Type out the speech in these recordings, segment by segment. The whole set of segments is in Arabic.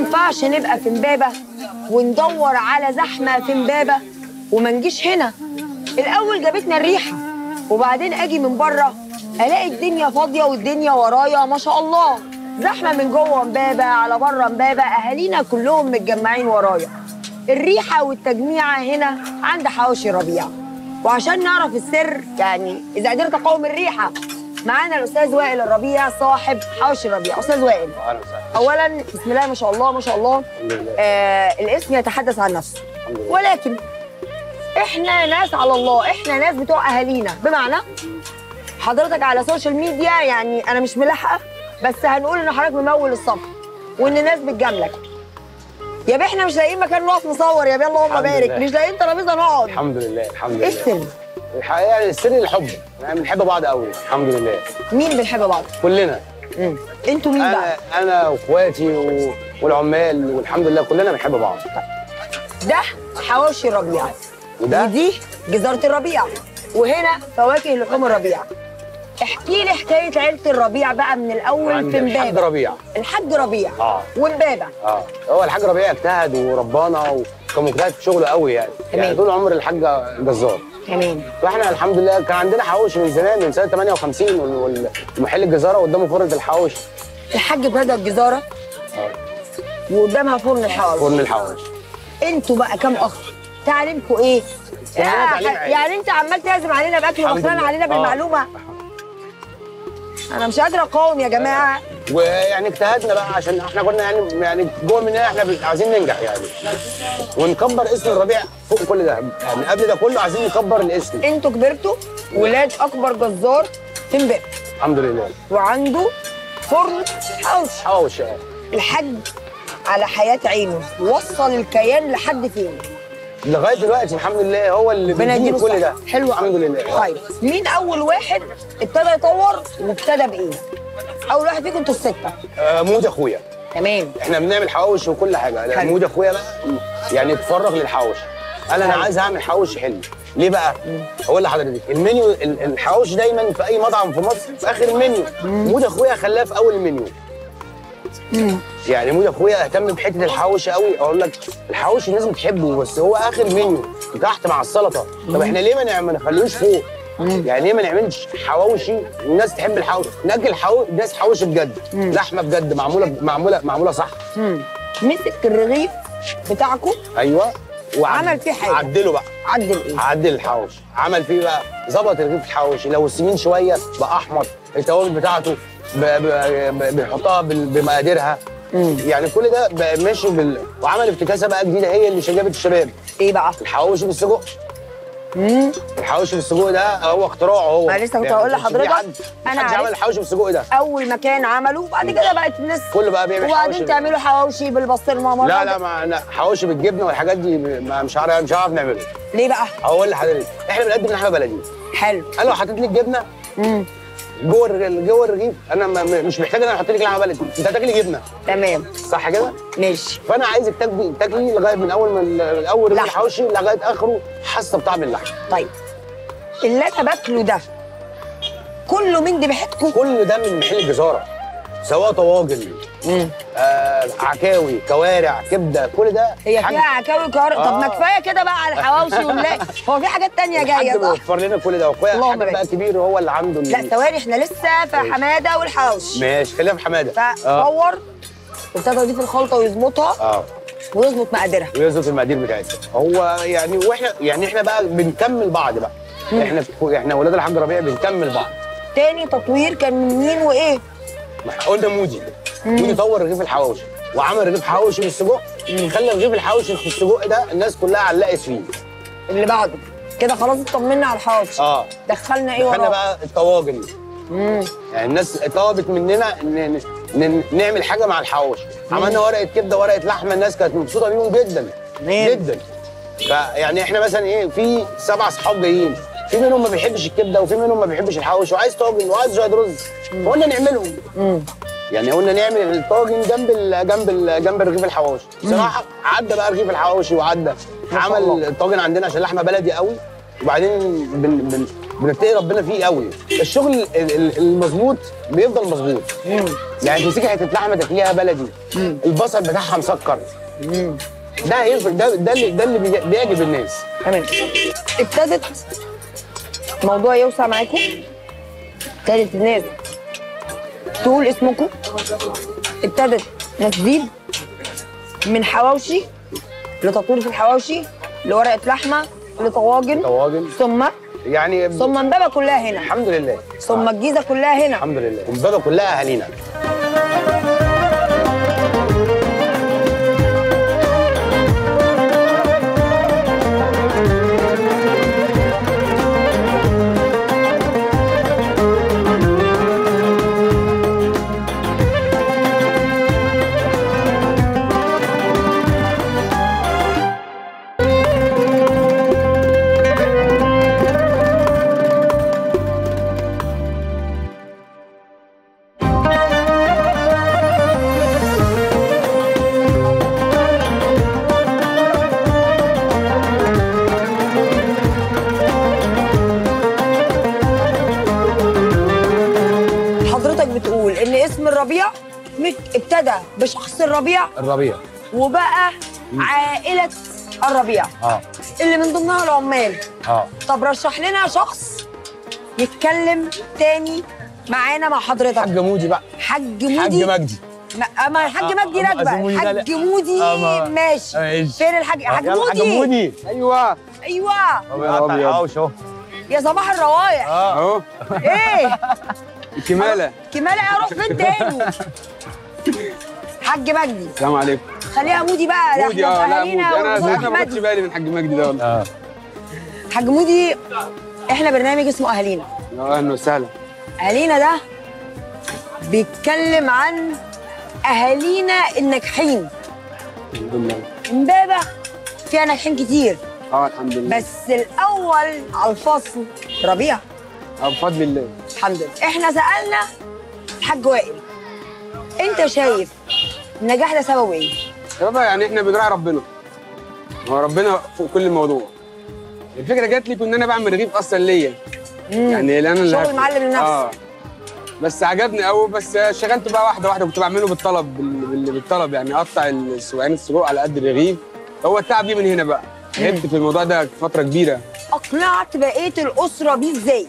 ينفعش نبقى في امبابه وندور على زحمه في امبابه وما نجيش هنا. الاول جابتنا الريحه، وبعدين اجي من بره الاقي الدنيا فاضيه والدنيا ورايا ما شاء الله زحمه من جوه امبابه على بره امبابه، اهالينا كلهم متجمعين ورايا. الريحه والتجميعه هنا عند حواوشي ربيع. وعشان نعرف السر، يعني اذا قدرت اقاوم الريحه، معانا الاستاذ وائل الربيع صاحب حواوشي الربيع. استاذ وائل، اولا بسم الله ما شاء الله ما شاء الله، الاسم يتحدث عن نفسه، ولكن احنا ناس على الله، احنا ناس بتوع اهالينا. بمعنى حضرتك على السوشيال ميديا يعني انا مش ملاحقه، بس هنقول ان حضرتك ممول الصف وان الناس بتجاملك. يا بيه احنا مش لاقيين مكان نقف نصور، يا بيه اللهم بارك، مش لاقيين ترابيزه نقعد. الحمد لله الحمد لله. ايه السر؟ الحقيقه يعني السر الحب، يعني بنحب بعض قوي الحمد لله. مين بنحب بعض؟ كلنا. انتوا مين بقى؟ انا واخواتي والعمال، والحمد لله كلنا بنحب بعض. ده حواوشي الربيع، ودي جزارة الربيع، وهنا فواكه لحوم الربيع. احكي لي حكايه عيله الربيع بقى من الاول في امبابه. الحاج ربيع. الحاج ربيع وامبابه. هو الحاج ربيع اجتهد وربانا وكان مجتهد في شغله قوي يعني. تمام. يعني طول عمر الحاج جزار. تمام. فاحنا الحمد لله كان عندنا حواوشي من زمان، من سنه 58 والمحل الجزاره قدامه فرن الحواوشي. الحاج بدأ الجزاره وقدامها فرن الحواوشي. فرن الحواوشي. انتوا بقى كام اخ؟ تعليمكم ايه؟ يعني انت عمال تعزم علينا باكل وبخلان علينا بالمعلومه. انا مش قادره اقاوم يا جماعه. ويعني اجتهدنا بقى عشان احنا كنا يعني جوه مننا احنا عايزين ننجح يعني، ونكبر اسم الربيع فوق كل ده. يعني قبل ده كله عايزين نكبر الاسم. انتوا كبرتوا ولاد اكبر جزار في امبابه الحمد لله، وعنده فرن حواوشي. الحاج على حياه عينه وصل الكيان لحد فين؟ لغايه دلوقتي الحمد لله هو اللي بيديني كل ده. حلو الحمد لله. طيب مين اول واحد ابتدى يطور وابتدى بايه؟ اول واحد فيكم انتوا السته. مودي اخويا. تمام. احنا بنعمل حواوشي وكل حاجه. مودي اخويا بقى يعني اتفرغ للحواوشي. انا عايز اعمل حواوشي حلو. ليه بقى؟ هقول لحضرتك المنيو الحواوشي دايما في اي مطعم في مصر في اخر المنيو. مودي اخويا خلاه في اول المنيو. يعني مودي اخويا اهتم بحته الحواوشي قوي. اقول لك الحواوشي الناس بتحبه بس هو اخر منيو تحت مع السلطه. طب احنا ليه ما نخليهوش فوق؟ يعني ليه ما نعملش حواوشي الناس تحب الحواوشي؟ ناكل الناس حواوشي بجد، لحمه بجد معموله صح. مسك الرغيف بتاعكم. ايوه. وعمل فيه حاجه. عدله بقى. عدل ايه؟ عدل الحواوشي. عمل فيه بقى ظبط رغيف الحواوشي، لو سمين شويه بقى احمر، التوابل بتاعته بيحطها بمقاديرها. يعني كل ده بقى ماشي وعمل افتكاسه بقى جديده هي اللي جابت الشباب. ايه بقى؟ الحواوشي بالسجق. الحواوشي بالسجق ده هو اختراعه هو. انا لسه كنت هقول لحضرتك انا عمل الحواوشي بالسجق ده. اول مكان عمله وبعد كده بقت الناس كله بقى بيعمل حواوشي. وبعدين تعملوا حواوشي بالبسطرمه. لا ما حواوشي بالجبنه والحاجات دي مش هعرف نعمله. ليه بقى؟ هقول لحضرتك احنا بنقدم لحمه بلدي. حلو. انا لو حطيت لي الجبنه جوه الرغيف انا مش محتاج ان انا احط لك لحمه بلدي، انت هتاكلي جبنه. تمام. صح كده؟ ماشي. فانا عايزك تاكلي لغايه من اول رغيف الحواوشي لغايه اخره حاسه بطعم اللحم. طيب اللي انا باكله ده كله من ذبيحتكم؟ كله ده من محل الجزاره، سواء طواجن عكاوي كوارع كبده كل ده. هي فيها عكاوي كوارع. طب ما كفايه كده بقى على الحواوشي ونلاقي هو في حاجات تانية جايه صح؟ بيوفر لنا كل ده. واخويا حاجه بقى كبير هو اللي عنده لا ثواني احنا لسه في حماده والحواوشي. ماشي خلينا في حماده. فطور وابتدى يضيف الخلطه ويظبطها ويظبط مقاديرها ويظبط المقادير بتاعتها هو يعني. واحنا احنا بقى بنكمل بعض بقى. احنا ولاد الحاج ربيع بنكمل بعض. تاني تطوير كان من مين وايه؟ قلنا مودي طور رغيف الحواوشي وعمل رغيف حواوشي بالسجق. خلى رغيف الحواوشي في السجق ده الناس كلها علقت فيه. اللي بعده كده خلاص اطمنا على الحواوشي. دخلنا ايه وراه؟ دخلنا بقى الطواجن. يعني الناس طلبت مننا نعمل حاجه مع الحواوشي. عملنا ورقه كبده ورقه لحمه، الناس كانت مبسوطه بيهم جدا جدا. فيعني احنا مثلا ايه في 7 اصحاب جايين، في منهم ما بيحبش الكبده وفي منهم ما بيحبش الحواوشي وعايز طاجن وعايز شويه رز. فقلنا نعملهم. يعني قلنا نعمل الطاجن جنب رغيف الحواوشي. بصراحه عدى بقى رغيف الحواوشي وعدى. عمل الطاجن عندنا عشان لحمه بلدي قوي وبعدين بنتقي ربنا فيه قوي. الشغل المظبوط بيفضل مظبوط. يعني تمسكي حته لحمه تاكليها بلدي، البصل بتاعها مسكر، ده هيفرق. ده اللي بيعجب الناس. تمام. ابتدت الموضوع يوسع معاكم، ابتدت الناس تقول اسمكم، ابتدت ناس تزيد من حواوشي لتطوير في الحواوشي لورقه لحمه لطواجن ثم يعني ثم امبابه كلها هنا الحمد لله، ثم الجيزه كلها هنا الحمد لله، امبابه كلها اهالينا. بتقول ان اسم الربيع ابتدى بشخص الربيع وبقى عائله الربيع اللي من ضمنها العمال. طب رشح لنا شخص يتكلم تاني معانا مع حضرتك. حاج مودي بقى. حاج مجدي. ما الحاج مجدي راكبه. حاج مودي ماشي. فين الحاج مودي؟ ايوه اهو. يا صباح الروايح. اهو. ايه كماله هروح فين تاني؟ حاج مجدي. السلام عليكم. خليها مودي بقى. مودي. لا مودي. انا ما خدتش بالي من حاج مجدي ده والله. حاج مودي، احنا برنامج اسمه اهالينا. اهلا وسهلا. اهالينا ده بيتكلم عن اهالينا الناجحين. الحمد لله. امبابه فيها ناجحين كتير. الحمد لله. بس الاول على الفصل ربيع. بفضل الله. الحمد لله. احنا سالنا الحاج وائل، انت شايف النجاح ده سببه ايه؟ يا بابا يعني احنا بنراعي ربنا. هو ربنا فوق كل الموضوع. الفكره جات لي كنت انا بعمل رغيف اصلا ليا. يعني انا اللي شغل معلم لنفسك. بس عجبني قوي. بس شغلت بقى واحده كنت بعمله بالطلب يعني اقطع السجق على قد الرغيف. هو التعب جه من هنا بقى. تعبت في الموضوع ده فتره كبيره. اقنعت بقيه الاسره بيه ازاي؟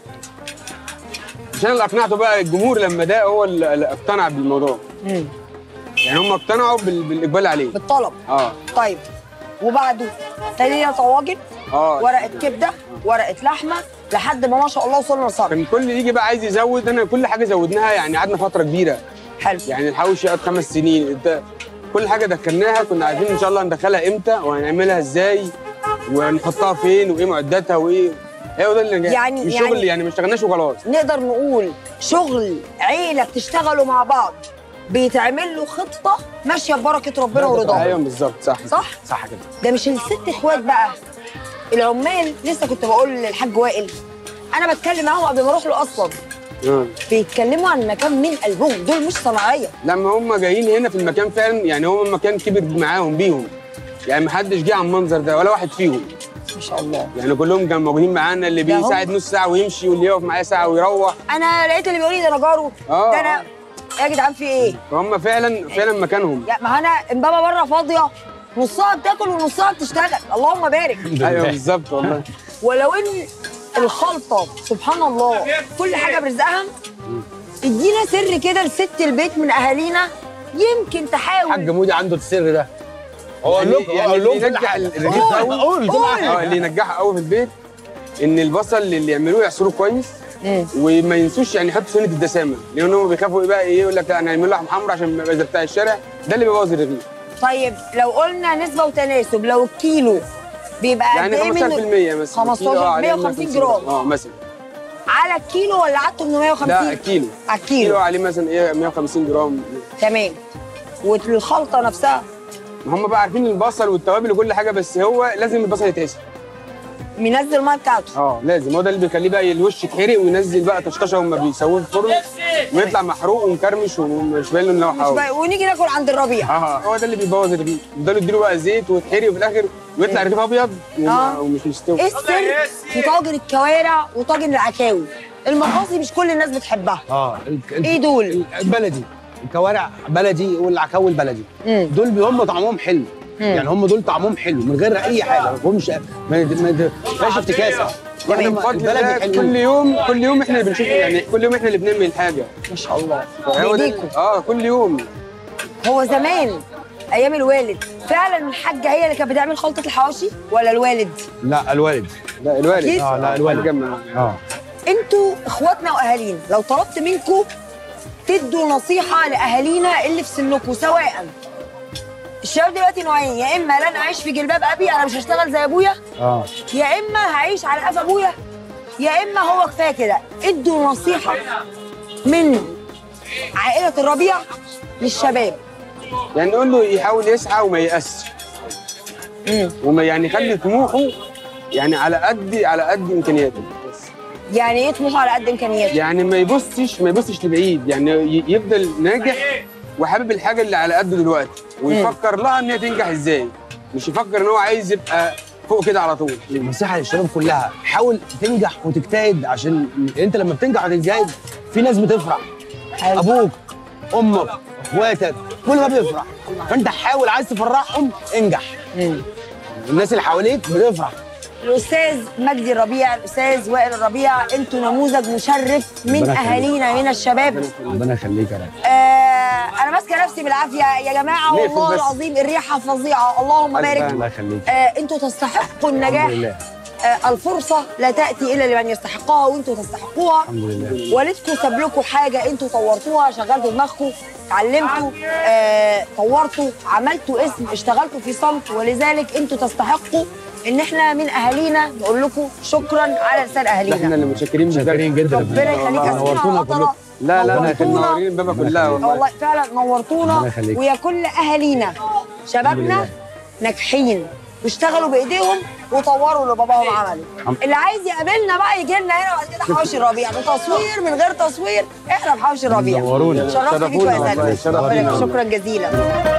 عشان اللي اقنعته بقى الجمهور لما ده هو اللي اقتنع بالموضوع. يعني هم اقتنعوا بالاقبال عليه بالطلب. طيب وبعده تاني طواجن، ورقه كبده، ورقه لحمه، لحد ما شاء الله وصلنا لصرف. كان كل يجي بقى عايز يزود. انا كل حاجه زودناها يعني قعدنا فتره كبيره. حلو. يعني الحواوشي قعد 5 سنين. كل حاجه دخلناها كنا عارفين ان شاء الله هندخلها امتى وهنعملها ازاي ونحطها فين وايه معداتها وايه. هو ده اللي يعني مش شغل يعني ما اشتغلناش وخلاص. نقدر نقول شغل عيله بتشتغلوا مع بعض بيتعمل له خطه ماشيه ببركه ربنا ورضاه. ايوه بالظبط. صح كده. ده مش الست اخوات بقى العمال. لسه كنت بقول للحاج وائل انا بتكلم معاهم قبل ما اروح له اصلا. بيتكلموا عن المكان من قلبهم، دول مش صناعيه. لما هم جايين هنا في المكان فعلا يعني هو المكان كبر معاهم بيهم. يعني ما حدش جه على المنظر ده ولا واحد فيهم. ما شاء الله. يعني كلهم كانوا موجودين معانا. اللي بيساعد نص ساعه ويمشي واللي يقف معايا ساعه ويروح. انا لقيت اللي بيقول لي ده انا جاره. ده انا يا جدعان في ايه؟ هم فعلا مكانهم. لا ما انا امبابه بره فاضيه، نصها بتاكل ونصها بتشتغل. اللهم بارك. ايوه بالظبط والله. ولو ان الخلطه سبحان الله كل حاجه برزقها. ادينا سر كده لست البيت من اهالينا يمكن تحاول. حاج مودي عنده السر ده. هو اللي ينجح الرغيف قوي. اللي ينجحها قوي في البيت ان البصل اللي يعملوه يعصروه كويس. وما ينسوش يعني يحطوا سنه الدسامه لان هم بيخافوا ايه بقى يقول لك لا انا هعمل لحم حمرا عشان ما يبقى زي بتاع الشارع. ده اللي بيبوظ الرغيف. طيب لو قلنا نسبه وتناسب، لو الكيلو بيبقى يعني 15% مثلا 150 جرام مثلا على الكيلو ولا على 850؟ لا الكيلو. على الكيلو عليه مثلا ايه 150 جرام. تمام. والخلطه نفسها هم بقى عارفين البصل والتوابل وكل حاجه بس هو لازم البصل يتعصر. بينزل الميه بتاعته. لازم، هو ده اللي بيخليه بقى الوش يتحرق وينزل بقى طشطشه هم بيسووه في الفرن ويطلع محروق ومكرمش ومش باين له ان هو حاوي. ونيجي ناكل عند الربيع. هو ده اللي بيبوظ الرغيف، يفضلوا يديله بقى زيت ويتحرق وفي الاخر ويطلع رغيف ابيض ومش مستوي. ايه السر في طاجن الكوارع وطاجن العكاوي؟ المقاصي مش كل الناس بتحبها. ايه دول؟ البلدي، الكوارع بلدي والعكاوي البلدي. دول هم طعمهم حلو. يعني هم دول طعمهم حلو من غير اي حاجه، ما فيهمش ما فيهاش افتكاسه. احنا بفضل الله كل يوم احنا اللي بنشوف، يعني كل يوم احنا اللي بنعمل الحاجه. ما شاء الله. كل يوم. هو زمان ايام الوالد فعلا الحاجه هي اللي كانت بتعمل خلطه الحواشي ولا الوالد؟ لا الوالد. لا الوالد. لا الوالد. انتوا اخواتنا واهالينا، لو طلبت منكم تدوا نصيحه لاهالينا اللي في سنكم، سواء الشباب دلوقتي نوعين، يا اما لن اعيش في جلباب ابي انا مش هشتغل زي ابويا، يا اما هعيش على قفا ابويا، يا اما هو كفايه كده. ادوا نصيحه من عائله الربيع للشباب. يعني نقول له يحاول يسعى وما ييأسش. وما يعني يخلي طموحه يعني على قد امكانياته. يعني ايه طموحه على قد امكانياته؟ يعني ما يبصش لبعيد، يعني يفضل ناجح وحابب الحاجه اللي على قده دلوقتي ويفكر لها ان هي تنجح ازاي، مش يفكر ان هو عايز يبقى فوق كده على طول. النصيحه للشباب كلها حاول تنجح وتجتهد، عشان انت لما بتنجح وتجتهد في ناس بتفرح. ابوك، امك، اخواتك، كل ده بيفرح، فانت حاول عايز تفرحهم انجح. الناس اللي حواليك بتفرح. الاستاذ مجدي الربيع، الاستاذ وائل الربيع، انتوا نموذج مشرف من اهالينا من الشباب. ربنا يخليك يا رب. انا ماسكه نفسي بالعافيه يا جماعه، والله العظيم الريحه فظيعه، اللهم بارك. الله يخليك. انتوا تستحقوا النجاح. الحمد لله. الفرصه لا تاتي الا لمن يستحقها، وانتوا تستحقوها. الحمد لله. والدكم ساب لكم حاجه انتوا طورتوها، شغلتوا دماغكم، اتعلمتوا، طورتوا، عملتوا اسم، اشتغلتوا في صمت، ولذلك انتوا تستحقوا ان احنا من اهالينا نقول لكم شكرا على لسان اهالينا. احنا اللي متشكرين جدا. ربنا يخليك. نورتونا كلكم. لا منورين البابا كلها والله فعلا نورتونا. ويا كل اهالينا شبابنا ناجحين واشتغلوا بايديهم وطوروا اللي باباهم عمله. اللي عايز يقابلنا بقى يجي لنا هنا بعد كده حوش الربيع، بتصوير من غير تصوير احنا في حوش الربيع. نورونا. شرفت بيكم يا سيدي. شكرا جزيلا.